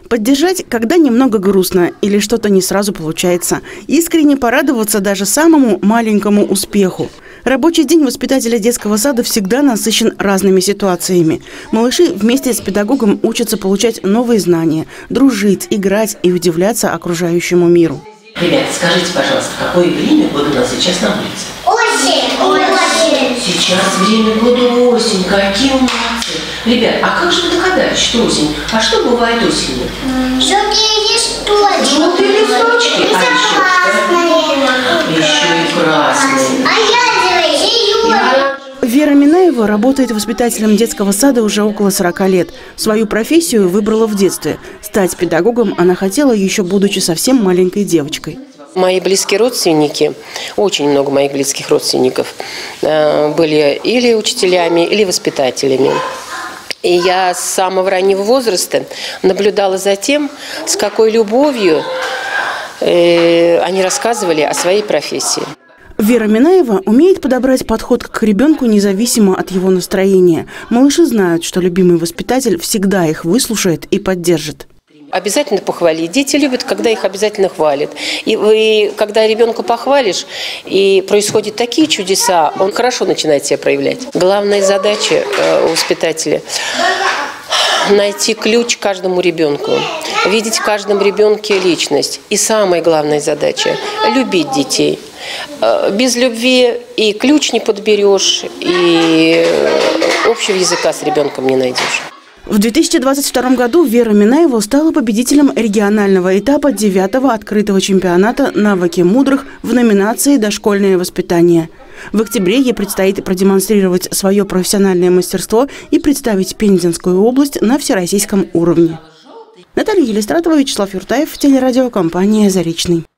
Поддержать, когда немного грустно или что-то не сразу получается. Искренне порадоваться даже самому маленькому успеху. Рабочий день воспитателя детского сада всегда насыщен разными ситуациями. Малыши вместе с педагогом учатся получать новые знания, дружить, играть и удивляться окружающему миру. Ребята, скажите, пожалуйста, какое время года у нас сейчас на улице? Осень! Осень! Сейчас время года осень. Какие молодцы! Ребят, а как же вы догадались, что осень? А что бывает осенью? Желтые листочки. Желтые листочки. И красные. Еще и красные. А ядерные, зеленые. Вера Минаева работает воспитателем детского сада уже около 40 лет. Свою профессию выбрала в детстве. Стать педагогом она хотела, еще будучи совсем маленькой девочкой. Мои близкие родственники, очень много моих близких родственников, были или учителями, или воспитателями. И я с самого раннего возраста наблюдала за тем, с какой любовью они рассказывали о своей профессии. Вера Минаева умеет подобрать подход к ребенку независимо от его настроения. Малыши знают, что любимый воспитатель всегда их выслушает и поддержит. Обязательно похвалить. Дети любят, когда их обязательно хвалят. И когда ребенка похвалишь, и происходят такие чудеса, он хорошо начинает себя проявлять. Главная задача у воспитателя – найти ключ каждому ребенку, видеть в каждом ребенке личность. И самая главная задача – любить детей. Без любви и ключ не подберешь, и общего языка с ребенком не найдешь. В 2022 году Вера Минаева стала победителем регионального этапа 9-го открытого чемпионата «Навыки мудрых» в номинации «Дошкольное воспитание». В октябре ей предстоит продемонстрировать свое профессиональное мастерство и представить Пензенскую область на всероссийском уровне. Наталья Елистратова, Вячеслав Юртаев, телерадиокомпания «Заречный».